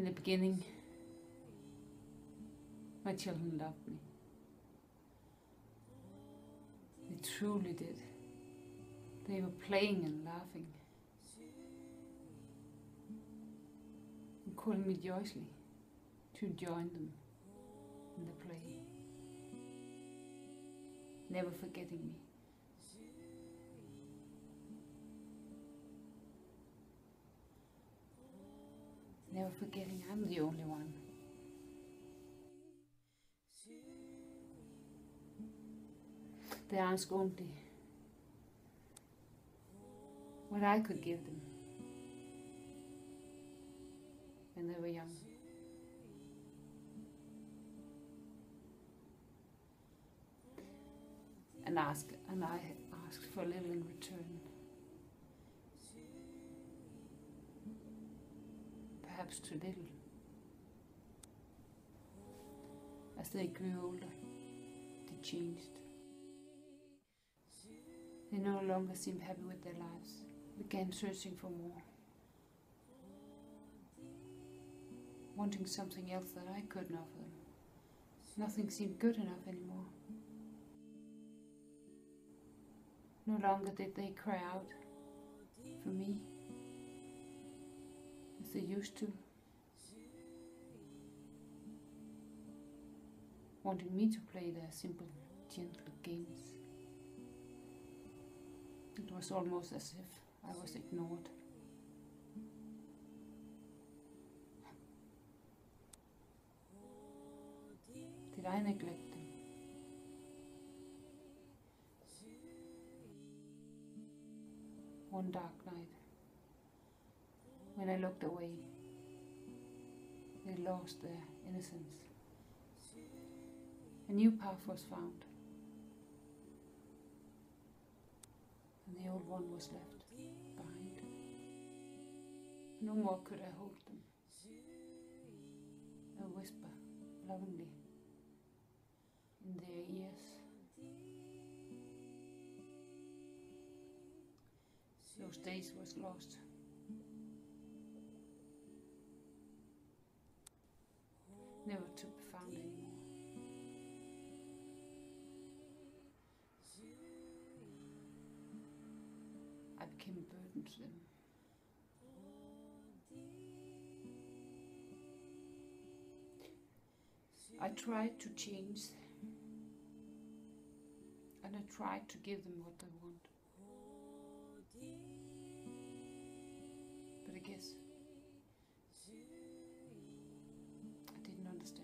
In the beginning, my children loved me. They truly did. They were playing and laughing and calling me joyously to join them in the play, never forgetting me. Never forgetting I'm the only one. They ask only what I could give them when they were young. And I asked for little in return. Perhaps too little. As they grew older, they changed. They no longer seemed happy with their lives, began searching for more, wanting something else that I couldn't offer them. Nothing seemed good enough anymore. No longer did they cry out for me as they used to, wanting me to play their simple, gentle games. It was almost as if I was ignored. Did I neglect them? One dark night, when I looked away, they lost their innocence. A new path was found, and the old one was left behind. No more could I hold them and whisper lovingly in their ears. Those days was lost. Never to be found anymore. I became a burden to them. I tried to change, and I tried to give them what they want. But I guess I didn't understand.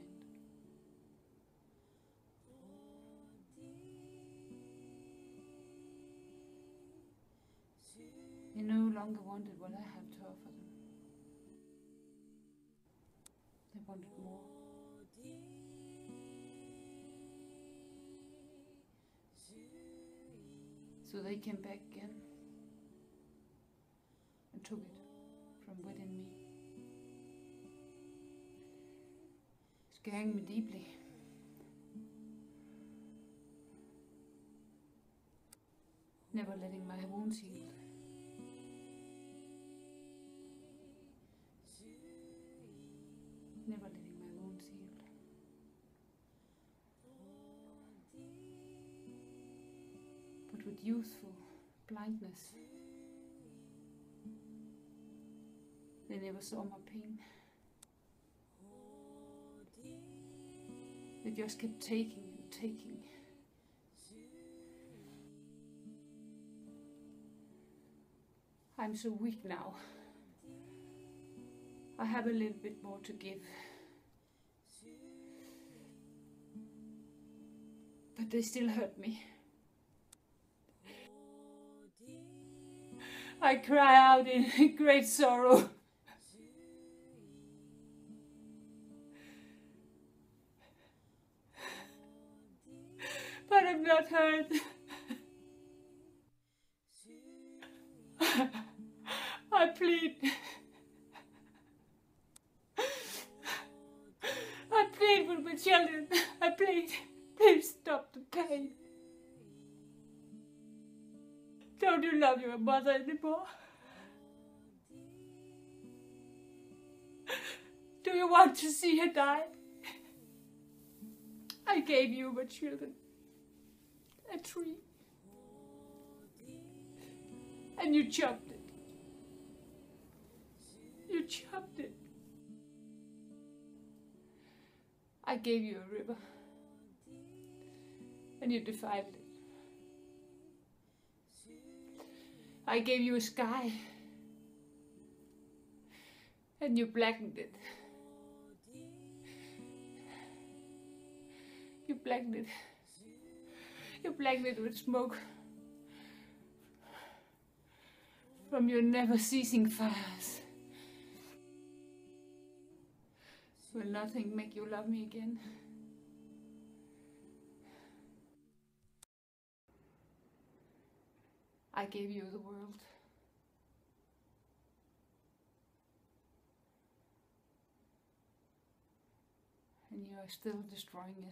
They no longer wanted what I had to offer them. They wanted more. So they came back again and took it from within me, scaring me deeply. Never letting my wounds heal. Never letting my wounds heal. But with youthful blindness, they never saw my pain. They just kept taking and taking. I'm so weak now. I have a little bit more to give. But they still hurt me. I cry out in great sorrow. But I'm not hurt. I plead. I plead with my children. I plead. Please stop the pain. Don't you love your mother anymore? Do you want to see her die? I gave you, my children, a tree. And you chopped it. You chopped it. I gave you a river. And you defiled it. I gave you a sky. And you blackened it. You blackened it. You blackened it with smoke from your never-ceasing fires. Will nothing make you love me again? I gave you the world. And you are still destroying it.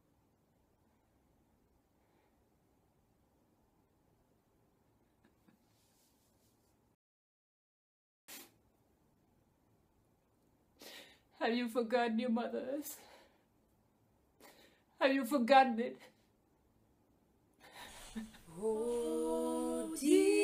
Have you forgotten your mothers? Have you forgotten it? Oh, dear.